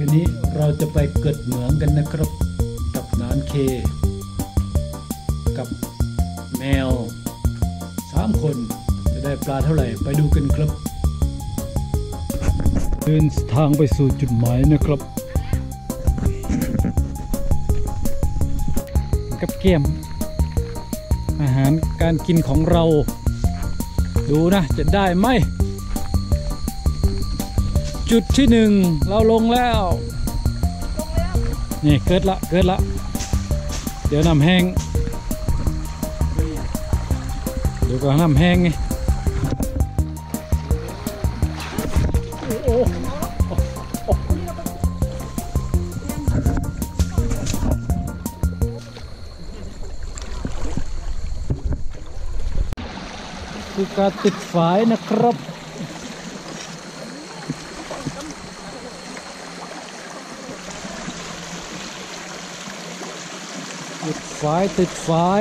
คืนนี้เราจะไปเกิดเหมืองกันนะครับกับนานเคกับแมว3 คนจะได้ปลาเท่าไหร่ไปดูกันครับเดินทางไปสู่จุดหมายนะครับกับเกมอาหารการกินของเราดูนะจะได้ไหมจุดที่1เราลงแล้วนี่เกิดละเดี๋ยวน้ำแห้งเดี๋ยวก็น้ำแห้งไงคือการติดฝายนะครับติดฝาย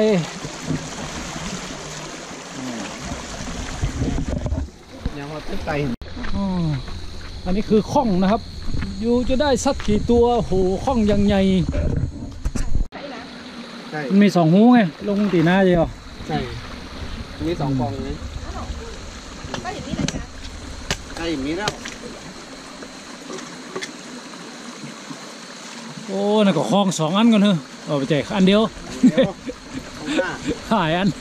ยังว่าติดไตอันนี้คือข้องนะครับอยู่จะได้สักกี่ตัวโหข้องยังใหญ่มันมี2 หูไงลงตีหน้าใช่หรอใช่มี2 กองเลยได้อย่างนี้เลยนะได้อย่างนี้แล้วโอ้น่ะก็คล้อง2 อันกันเถอะเอาไปแจกอันเดียวขายอัน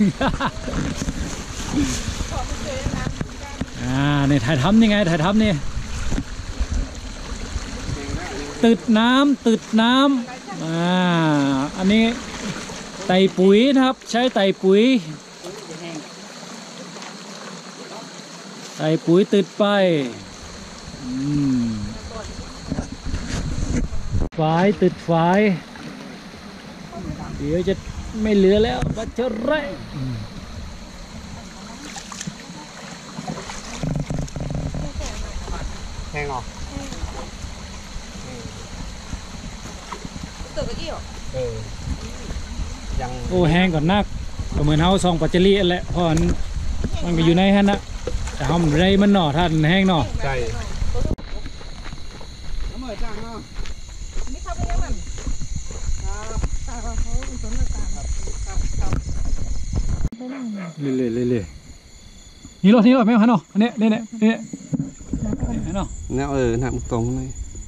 นี่ถ่ายทำยังไงถ่ายทำนี่ตึดน้ำอันนี้ไต่ปุ๋ยนะครับใช้ไต่ปุ๋ยตึดไปฝายตึดฝายเดี๋ยวจะไม่เหลือแล้วบัดเจอไรแห้งออกตื่นไปกี่หรอยังโอ้แห้งก่อนนักก็เหมือนเฮาซองปัจจลีอันแหละเพราะมันก็อยู่ในฮันนะแต่เฮามันไรมันหน่อท่านแห้งหน่อใช่น้ำมันจ้างเนาะไม่เข้าไปยังมันเลยนี่รถไม่เอาฮันเนาะอันนี้นี่เนาะเนี่ยหนักตรงเลย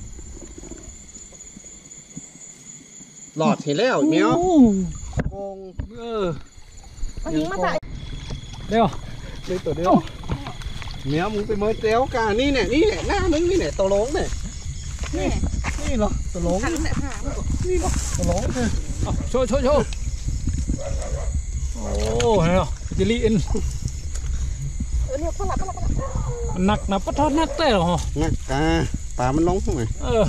หลอดเห็นแล้วเมียวโกงเอาหิงมาใส่เดี๋ยวเลยตัวเดียวเมียวมึงไปเมื่อเจ้ากานี่เนี่ยหน้ามึงนี่เนี่ยตัวล้งเนี่ยนี่เหรอตัวล้งนี่เหรอตัวล้งเนี่ยโชว์โอ้เห็นเหรอจิลี่อินหนักนะปะทอดนักแต่หรอหนักกาปลามันล้มทำไม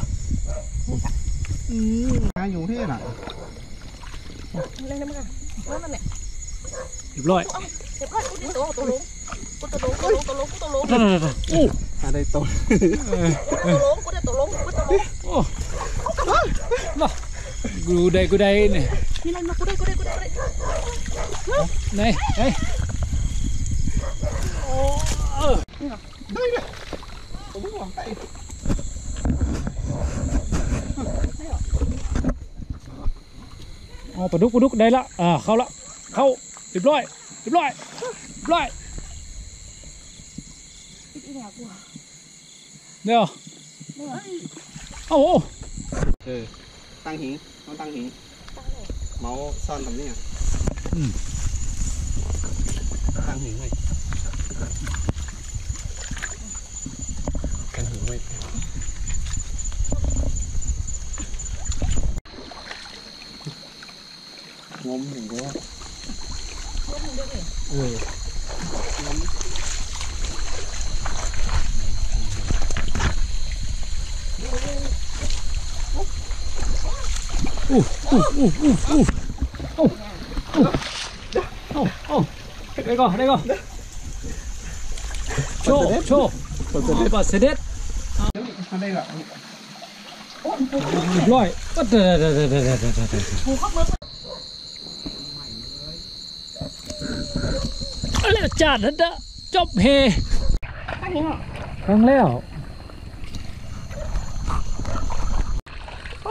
ปลาอยู่ที่ไหนเล่นได้มั้ยแล้วนั่นแหละเรียบร้อยตัวลงอะไรตัวกูได้เนี่ยนี่อะไรมากูได้ไหนได้เลยผมไม่หวังไปปลาดุกได้ละเข้าเรียบร้อยเดี๋ยวโอ้ตั้งหิงต้องตั้งหิงเมาซ่อนตรงนี้ตั้งหิงไว้ตั้งหิงไว้งมหิงด้วยได้ก่อนโชว์ปัดเสด็จได้ละร้อยก็เด็ดอะไรจัดนะจบเฮครั้งแล้ว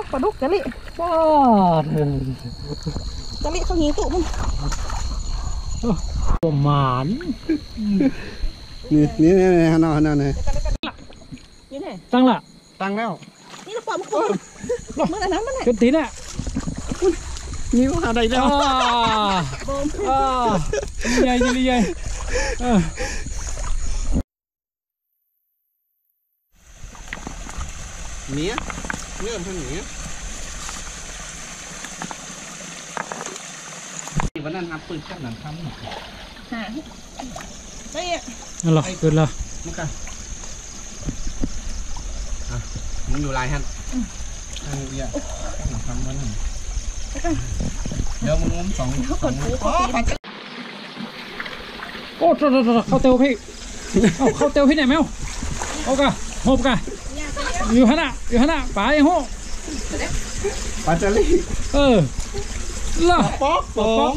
ปลาดุกกะลิป้าเถอะกะลิเขาหิงตุ่มตัวหมานนี่ฮะนอนเลยนี่ไงตั้งละตั้งแล้วนี่เราปลาบุกปุ๊บเมื่อไหร่นะมันไหนจนตีน่ะนี่ก็หาได้แล้วใหญ่ใหญ่เนี้ยเนื้อมันเนี้ยวันนั้นทำปืนกับหนังทำหาไม่อะนั่นหรอเกิดละมึงกันมึงอยู่ไรฮันเนี่ยหนังทำมันเดี๋ยวมึงงมสองคนอ๋อโอ้เข้าเตวพี่เอาเข้าเตวพี่ไหนแมวเอากะหบกะอยู่ฮะน่ะป่ายังโหปาจารีล่ะป๊อกป๊อก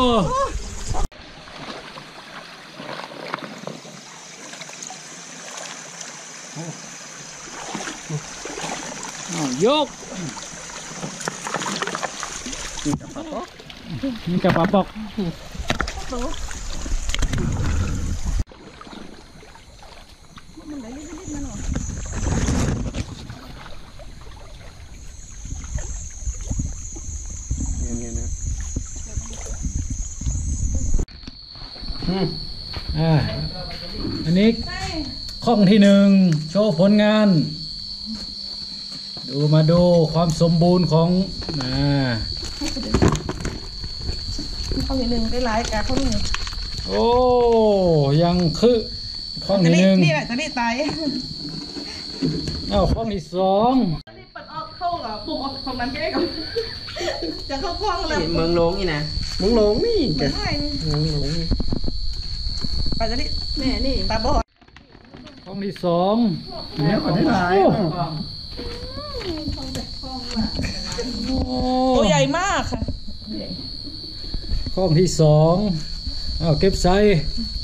ยกนี่กับปลาปอกอันนี้ข้องที่หนึ่งโชว์ผลงานมาดูความสมบูรณ์ของเขาเห็นหนึ่งได้หลายกะเขาหนึ่งโอ้ยังคือข้องที่หนึ่งนี่แหละจะได้ตายข้องที่สองนี่เปิดออกเข้ากับปุ่มออกของนั้นแก้กับจะเข้าคล้องแล้วเมืองหลงนี่นะเมืองหลงนี่แกใช่เมืองหลงปลาจะได้แม่นี่ตาบอดข้องที่สองเนี่ยขอได้หลายตัวใหญ่มากค่ะข้องที่สองเก็บใส่